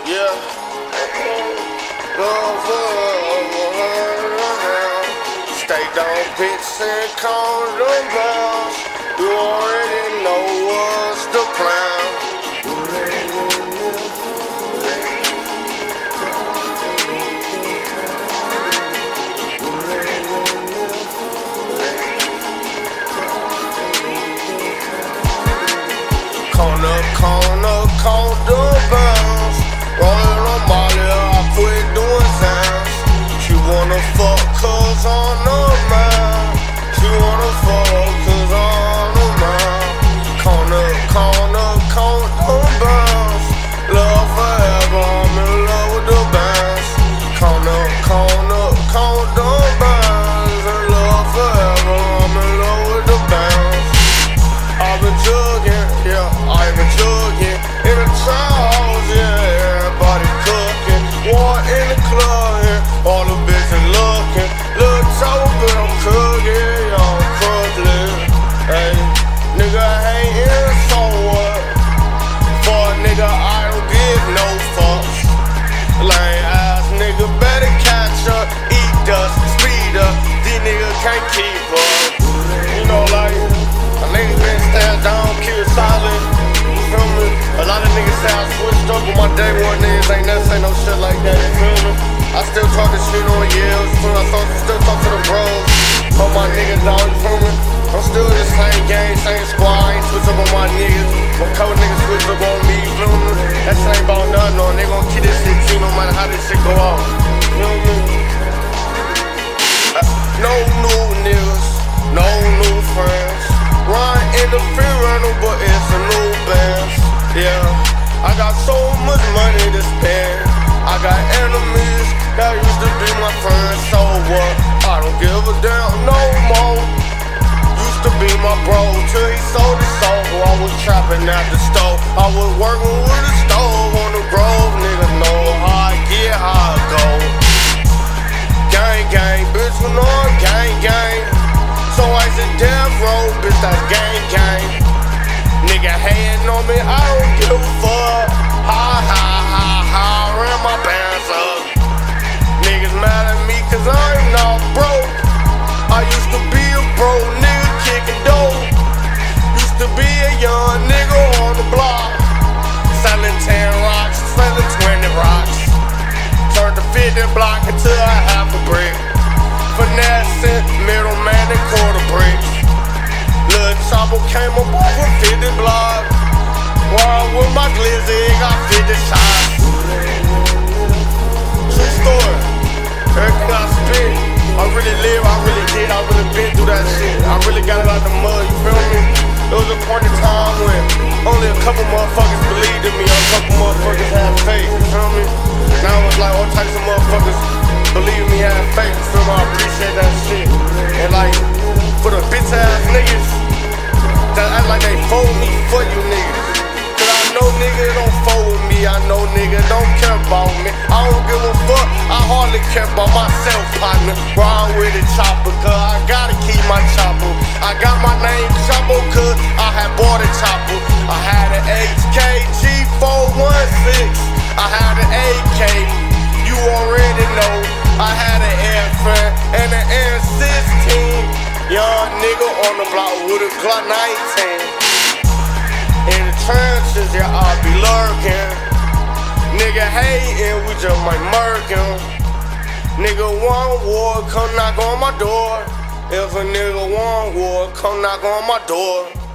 Yeah. Stay down, bitch, and call them bells. You already know what's the plan. Call the bells. Rollin' on Molly, I quit doing sounds. She wanna fuck cause I'm the man. She wanna fuck cause I'm the man. Call the bells. Love forever, I'm in love with the bands. Call the bells. And love forever, I'm in love with the bands. I've been jugging, yeah, I've been jugging. In the house, yeah, everybody cooking. War in the club, yeah, all the bitches looking. Little trouble, but I'm cooking, yeah, I'm cooking. Hey, nigga hating, so what? For a nigga, I don't give no fucks. Lame ass nigga better catch up, eat dust, speed up. These niggas can't keep up. You know, like, a nigga been stand down, keep it silent. You feel me? A lot of niggas say I switched up, but my day one niggas ain't never say no shit like that, you feel me? I still talk this shit on yells, still talk to the bros. All my niggas down, you feel me? I'm still the same gang, same squad, I ain't switch up on my niggas. But couple niggas switch up on me, you feel me? That shit ain't about nothing, no, they gon' keep this shit G no matter how this shit go off. You feel me? No new niggas, no new friends. Run interfering, but it's a new band. Yeah, I got so much money to spend. I got enemies that used to be my friends. So what? I don't give a damn no more. Used to be my bro till he sold his soul. I was trapping at the stove. I was working with a stove on the grove. Niggas know how I get, how I go. Gang, gang, bitch, you know I'm gang, gang. So I said, damn road, bitch, that's gang, gang. Nigga hating on me, I don't give a fuck. Ha, ran my pants up. Niggas mad at me cause I'm not broke. I used to be a broke nigga kicking dope. Used to be a young nigga on the block. Selling 10 rocks, selling 20 rocks. Turned the 50 block into a half a brick. Finessing, middleman and quarter bricks. Lil' Chopper came up over 50 block. While with my glizzy, got 50 shots. True story. Everything I spit, I really live, I really did, I really been through that shit. I really got it out the mud, you feel me? There was a point in time when only a couple motherfuckers believed in me, a couple motherfuckers had faith, you feel me? Now it's like all types of motherfuckers believe me, had faith, you feel me? I appreciate that shit. And like, for the bitch ass niggas that act like they fold me for you niggas. Cause I know niggas don't fold with me, I know niggas don't care about me. I don't give a fuck, I hardly care about myself, partner. Ride with the chopper, cause I gotta keep my chopper. I got my name Chopper, cause I had bought a chopper. I had an HKG 416, I had an AK, you already know. I had an air fan and an N16. Young nigga on the block with a Glock 19. In the trenches, yeah, I be lurking. Nigga hating, we just might murk him. Nigga want war, come knock on my door. If a nigga want war, come knock on my door.